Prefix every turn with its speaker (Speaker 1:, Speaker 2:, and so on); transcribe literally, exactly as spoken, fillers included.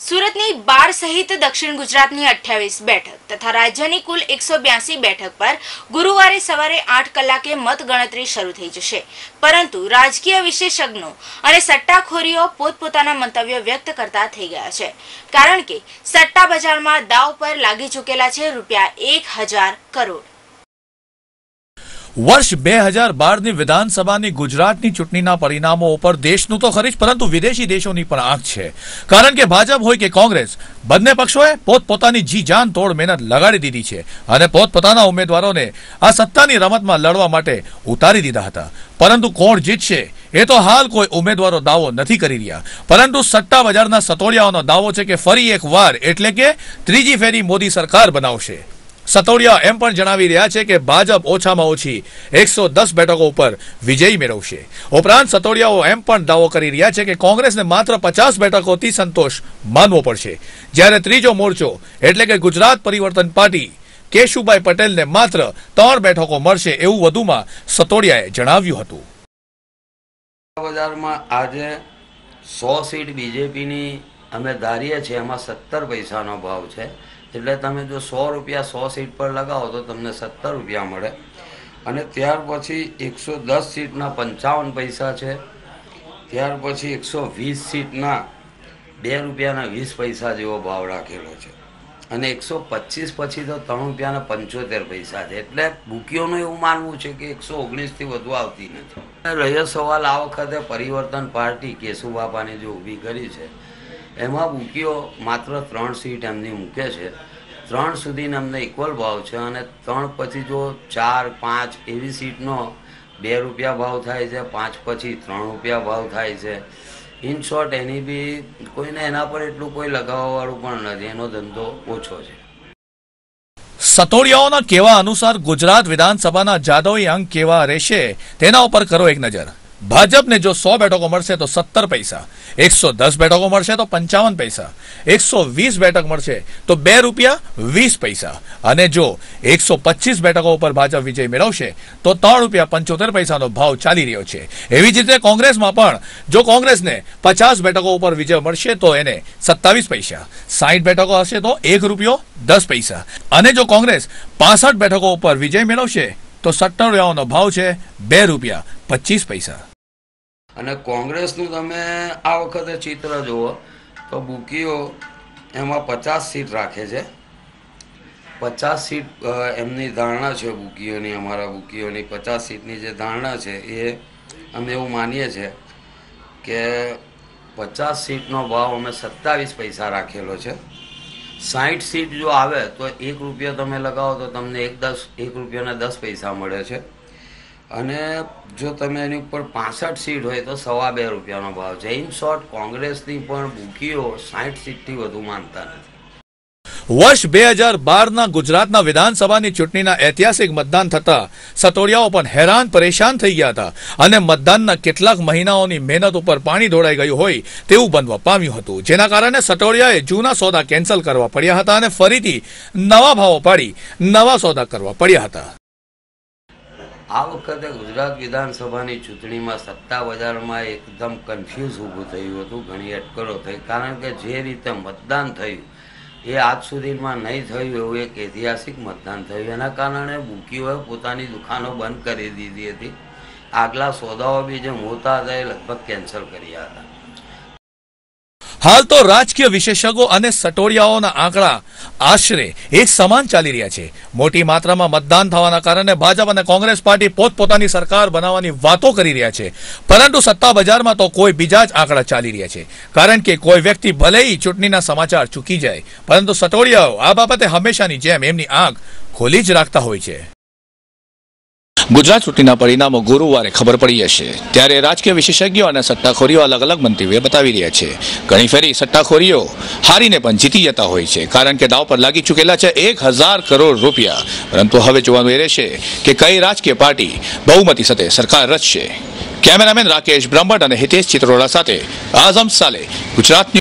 Speaker 1: સુરતની બાર સહિત દક્ષિણ ગુજરાતની અઠ્યાવીસ બેઠક તથા રાજ્યની કુલ એકસો બ્યાસી બેઠક પર ગુરુવારે સવારે આઠ કલાકે મતગણતરી શરૂ થઈ જશે, પરંતુ રાજકીય વિશેષજ્ઞો અને સટ્ટાખોરીઓ પોતપોતાના મંતવ્યો વ્યક્ત કરતા થઈ ગયા છે, કારણ કે સટ્ટા બજારમાં દાવ પર લાગી ચૂકેલા છે રૂપિયા એક હજાર કરોડ।
Speaker 2: वर्ष બે હજાર બાર ની વિધાનસભાની ગુજરાતની ચૂંટણીના પરિણામો ઉપર દેશનું તો ખરી જ પરંતુ વિદેશી દેશોની પણ આંખ છે, કારણ કે ભાજપ હોય કે કોંગ્રેસ બંને પક્ષોએ પોતપોતાની જી જાન તોડ મહેનત લગાડી દીધી છે અને પોતપોતાના ઉમેદવારોને આ સત્તાની રમતમાં લડવા માટે ઉતારી દીધા હતા, પરંતુ કોણ જીતશે એ તો હાલ કોઈ ઉમેદવારો દાવો નથી કરી રહ્યા, પરંતુ સટ્ટા બજારના સતોડિયાઓનો દાવો છે કે ફરી એક વાર એટલે કે ત્રીજી ફેરી મોદી સરકાર બનાવશે। સતોડિયા એમ પણ જણાવી રહ્યા છે કે ભાજપ ઓછામાં ઓછી એકસો દસ બેઠકો ઉપર વિજય મેળવશે। ઉપરાંત સતોડિયાઓ એમ પણ દાવો કરી રહ્યા છે કે કોંગ્રેસને માત્ર પચાસ બેઠકોથી સંતોષ માનવો પડશે, જ્યારે ત્રીજો મોરચો એટલે કે ગુજરાત પરિવર્તન પાર્ટી કેશુભાઈ પટેલને માત્ર ત્રણ બેઠકો મળશે એવું વધુમાં સતોડિયાએ જણાવ્યું હતું।
Speaker 3: બજારમાં આજે સો સીટ બીજેપીની અમે ધારીએ છીએ, એમાં સત્તર પૈસાનો ભાવ છે, એટલે તમે જો સો રૂપિયા સો સીટ પર લગાવો તો તમને સત્તર રૂપિયા મળે, અને ત્યાર પછી એકસો દસ સીટના પંચાવન પૈસા છે, ત્યાર પછી એકસો વીસ સીટના બે રૂપિયાના વીસ પૈસા જેવો ભાવ રાખેલો છે, અને એકસો પચીસ પછી તો ત્રણ રૂપિયાના પંચોતેર પૈસા છે, એટલે બુકીઓનું એવું માનવું છે કે એકસો ઓગણીસથી વધુ આવતી નથી। રહ્યો સવાલ આ વખતે પરિવર્તન પાર્ટી કેશુબાપાની જે ઊભી કરી છે એમાં બુકીઓ માત્ર ત્રણ સીટ એમની મૂકે છે, ત્રણ સુધીને અમને ઇક્વલ ભાવ છે, અને ત્રણ પછી જો ચાર પાંચ એવી સીટનો બે રૂપિયા ભાવ થાય છે, પાંચ પછી ત્રણ રૂપિયા ભાવ થાય છે। ઇન શોર્ટ એની બી કોઈને એના પર એટલું કોઈ લગાવવાવાળું પણ નથી, એનો ધંધો ઓછો છે।
Speaker 2: સતોડિયાઓના કહેવા અનુસાર ગુજરાત વિધાનસભાના જાદવી અંક કેવા રહેશે તેના ઉપર કરો એક નજર। ભાજપને જો સો બેઠકો મળશે તો સત્તર પૈસા, એકસો દસ બેઠકો મળશે તો પંચાવન પૈસા, એકસો વીસ બેઠક મળશે તો બે રૂપિયા વીસ પૈસા, અને જો એકસો પચીસ બેઠકો ઉપર ભાજપ વિજય મેળવશે તો ત્રણ રૂપિયા પંચોતેર પૈસાનો ભાવ ચાલી રહ્યો છે। એવી જ રીતે કોંગ્રેસમાં પણ જો કોંગ્રેસને પચાસ બેઠકો ઉપર વિજય મળશે તો એને સત્તાવીસ પૈસા, સાઠ બેઠકો હશે તો એક રૂપિયો દસ પૈસા, અને જો કોંગ્રેસ પાસઠ બેઠકો ઉપર વિજય મેળવશે તો સત્તોડિયાઓનો ભાવ છે બે રૂપિયા પચીસ પૈસા।
Speaker 3: અને કોંગ્રેસનું તમે આ વખતે ચિત્ર જુઓ તો બુકીઓ એમાં પચાસ સીટ રાખે છે, પચાસ સીટ એમની ધારણા છે બુકીઓની, અમારા બુકીઓની પચાસ સીટની જે ધારણા છે એ અમે એવું માનીએ છીએ કે પચાસ સીટનો ભાવ અમે સત્તાવીસ પૈસા રાખેલો છે। સાઠ સીટ જો આવે તો એક રૂપિયા તમે લગાવો તો તમને એક દસ એક રૂપિયાના દસ પૈસા મળે છે, અને જો તમે એની ઉપર પાસઠ સીટ હોય તો સવા બે રૂપિયાનો ભાવ છે। ઇન શોર્ટ કોંગ્રેસની પણ બુકીઓ સાઠ સીટથી વધુ માનતા નથી।
Speaker 2: વર્ષ બે હજાર બારના ગુજરાતના વિધાનસભાની ચૂંટણીના ઐતિહાસિક મતદાન થતા સતોડિયાઓ પણ હેરાન પરેશાન થઈ ગયા હતા, અને મતદાનના કેટલાક મહિનાઓની મહેનત ઉપર પાણી ઢોળાઈ ગયું હોય તેવું બનવા પામ્યું હતું, જેના કારણે સતોડિયાએ જૂના સોદા કેન્સલ કરવા પડ્યા હતા અને ફરીથી નવા ભાવો પાડી નવા સોદા કરવા પડ્યા હતા।
Speaker 3: આ વખતે ગુજરાત વિધાનસભાની ચૂંટણીમાં સત્તા બજારમાં એકદમ કન્ફ્યુઝ ઊભું થયું હતું, ઘણી અટકળો થઈ, કારણ કે જે રીતે મતદાન થયું એ આજ સુધીમાં નહીં થયું એવું એક ઐતિહાસિક મતદાન થયું, એના કારણે બુકીઓએ પોતાની દુકાનો બંધ કરી દીધી હતી, આગલા સોદાઓ બી જે મોટા હતા એ લગભગ કેન્સલ કર્યા હતા।
Speaker 2: હાલ તો રાજકીય વિશેષજ્ઞો અને સટોડિયાઓના આંકડા આશરે એક સમાન ચાલી રહ્યા છે। મોટી માત્રામાં મતદાન થવાના કારણે ભાજપ અને કોંગ્રેસ પાર્ટી પોતપોતાની સરકાર બનાવવાની વાતો કરી રહ્યા છે, પરંતુ સત્તા બજારમાં તો કોઈ બીજા જ આંકડા ચાલી રહ્યા છે, કારણ કે કોઈ વ્યક્તિ ભલે ચૂંટણીના સમાચાર ચૂકી જાય, પરંતુ સટોડિયાઓ આ બાબતે હંમેશાની જેમ એમની આંખ ખોલી જ રાખતા હોય છે। ગુજરાત ચૂંટણીના પરિણામો ગુરુવારે ખબર પડી જશે, ત્યારે રાજકીય વિશેષજ્ઞો અને સટ્ટાખોરીઓ અલગ અલગ મંતવ્ય બતાવી રહ્યા છે। ઘણી ફેરી સટ્ટાખોરીઓ હારીને પણ જીતી જતા હોય છે, કારણ કે દાવ પર લાગી ચૂકેલા છે એક હજાર કરોડ રૂપિયા, પરંતુ હવે જોવાનું એ રહેશે કે કઈ રાજકીય પાર્ટી બહુમતી સાથે સરકાર રચશે। કેમેરામેન રાકેશ બ્રહ્મભટ્ટ અને હિતેશ ચિત્રોડા સાથે આઝમ સાલે, ગુજરાત।